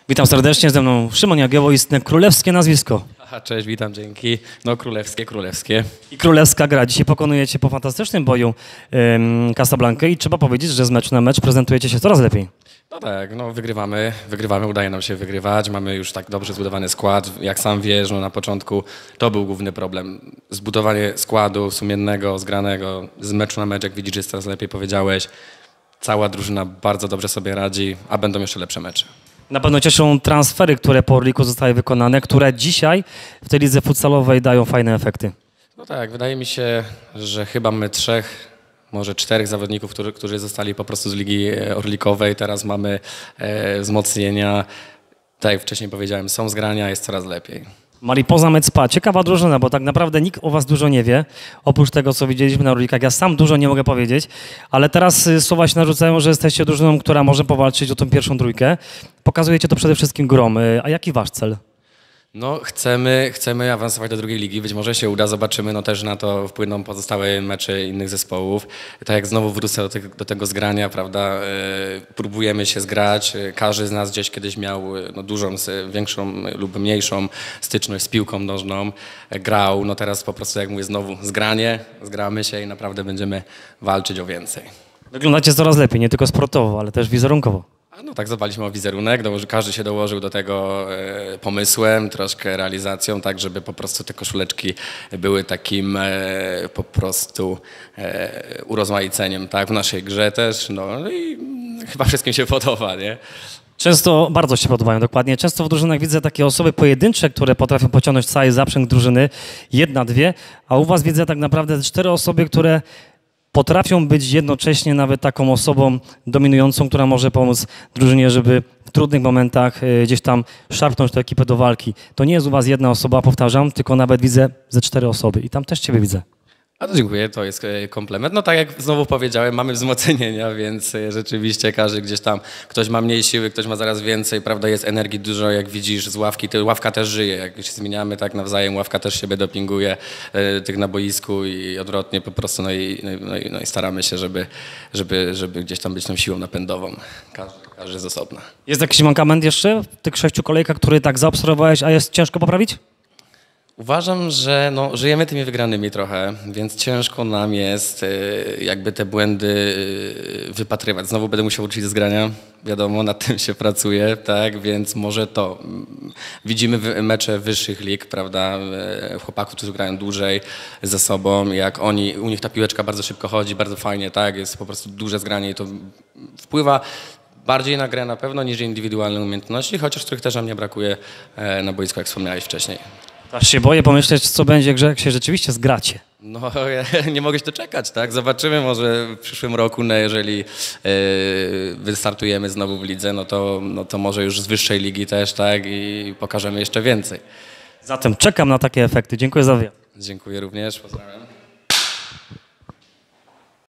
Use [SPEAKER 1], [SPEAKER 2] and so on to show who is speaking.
[SPEAKER 1] Witam serdecznie, ze mną Szymon Jagiełło, istne królewskie nazwisko.
[SPEAKER 2] Aha, cześć, witam, dzięki. No królewskie.
[SPEAKER 1] I królewska gra. Dzisiaj pokonujecie po fantastycznym boju Casablankę i trzeba powiedzieć, że z meczu na mecz prezentujecie się coraz lepiej.
[SPEAKER 2] No tak, no wygrywamy, udaje nam się wygrywać, mamy już tak dobrze zbudowany skład. Jak sam wiesz, no na początku to był główny problem. Zbudowanie składu sumiennego, zgranego, z meczu na mecz, jak widzisz, jest coraz lepiej, powiedziałeś. Cała drużyna bardzo dobrze sobie radzi, a będą jeszcze lepsze mecze.
[SPEAKER 1] Na pewno cieszą transfery, które po Orliku zostały wykonane, które dzisiaj w tej lidze futsalowej dają fajne efekty.
[SPEAKER 2] No tak, wydaje mi się, że chyba my trzech, może czterech zawodników, którzy zostali po prostu z ligi orlikowej. Teraz mamy wzmocnienia. Tak jak wcześniej powiedziałem, są zgrania, jest coraz lepiej.
[SPEAKER 1] Mariposa Mecpa, ciekawa drużyna, bo tak naprawdę nikt o was dużo nie wie, oprócz tego, co widzieliśmy na Orlikach. Ja sam dużo nie mogę powiedzieć, ale teraz słowa się narzucają, że jesteście drużyną, która może powalczyć o tą pierwszą trójkę. Pokazujecie to przede wszystkim grom. A jaki wasz cel?
[SPEAKER 2] No chcemy awansować do drugiej ligi, być może się uda, zobaczymy, no też na to wpłyną pozostałe mecze innych zespołów. Tak jak znowu wrócę do tego zgrania, prawda, próbujemy się zgrać, każdy z nas gdzieś kiedyś miał no, większą lub mniejszą styczność z piłką nożną, grał, no teraz po prostu jak mówię znowu zgramy się i naprawdę będziemy walczyć o więcej.
[SPEAKER 1] Wyglądacie coraz lepiej, nie tylko sportowo, ale też wizerunkowo.
[SPEAKER 2] No tak, zadbaliśmy o wizerunek, każdy się dołożył do tego pomysłem, troszkę realizacją, tak żeby po prostu te koszuleczki były takim po prostu urozmaiceniem, tak, w naszej grze też, no i chyba wszystkim się podoba, nie?
[SPEAKER 1] Często, bardzo się podobają, dokładnie. Często w drużynach widzę takie osoby pojedyncze, które potrafią pociągnąć cały zaprzęg drużyny, jedna, dwie, a u was widzę tak naprawdę 4 osoby, które potrafią być jednocześnie nawet taką osobą dominującą, która może pomóc drużynie, żeby w trudnych momentach gdzieś tam szarpnąć tę ekipę do walki. To nie jest u was jedna osoba, powtarzam, tylko nawet widzę ze 4 osoby i tam też ciebie widzę.
[SPEAKER 2] A to dziękuję, to jest komplement. No tak jak znowu powiedziałem, mamy wzmocnienia, więc rzeczywiście każdy gdzieś tam, ktoś ma mniej siły, ktoś ma zaraz więcej, prawda, jest energii dużo, jak widzisz z ławki, ławka też żyje, jak się zmieniamy tak nawzajem, ławka też siebie dopinguje tych na boisku i odwrotnie po prostu, no i staramy się, żeby gdzieś tam być tą siłą napędową, każdy z osobna.
[SPEAKER 1] Jest jakiś mankament jeszcze w tych 6 kolejkach, który tak zaobserwowałeś, a jest ciężko poprawić?
[SPEAKER 2] Uważam, że no, żyjemy tymi wygranymi trochę, więc ciężko nam jest jakby te błędy wypatrywać. Znowu będę musiał uczyć z grania, wiadomo, nad tym się pracuje, tak, więc może to. Widzimy mecze wyższych lig, prawda, chłopaków, którzy grają dłużej ze sobą, jak u nich ta piłeczka bardzo szybko chodzi, bardzo fajnie, tak, jest po prostu duże zgranie i to wpływa bardziej na grę na pewno niż indywidualne umiejętności, chociaż których też nam nie brakuje na boisku, jak wspomniałeś wcześniej.
[SPEAKER 1] Aż się boję pomyśleć, co będzie, jak się rzeczywiście zgracie.
[SPEAKER 2] No, ja nie mogę się doczekać, tak? Zobaczymy może w przyszłym roku, no, jeżeli wystartujemy znowu w lidze, no to może już z wyższej ligi też, tak? I pokażemy jeszcze więcej.
[SPEAKER 1] Zatem czekam na takie efekty. Dziękuję za wywiad.
[SPEAKER 2] Dziękuję również, pozdrawiam.